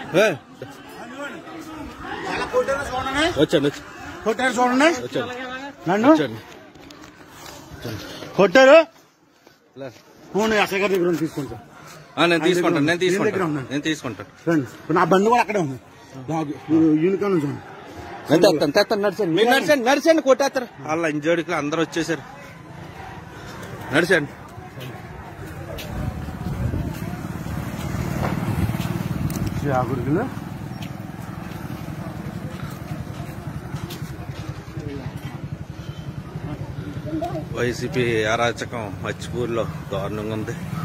వచ్చాను కొట్టారు చూడండి, వచ్చాను నన్ను కొట్టారు. ఫోన్ అసలు గారి దగ్గర తీసుకుంటా. నేను తీసుకుంటాను. రండి, నా బండి కూడా అక్కడే ఉంది. యూనికాన్ చూడండి. తెస్తాను నడిచండి కొట్టేస్తారు. వాళ్ళ ఇంజోడికి అందరు వచ్చేసారు. నడిచండి. జాగ్రత్తలు వైసీపీ అరాచకం మచ్చిపూర్లో దారుణంగా ఉంది.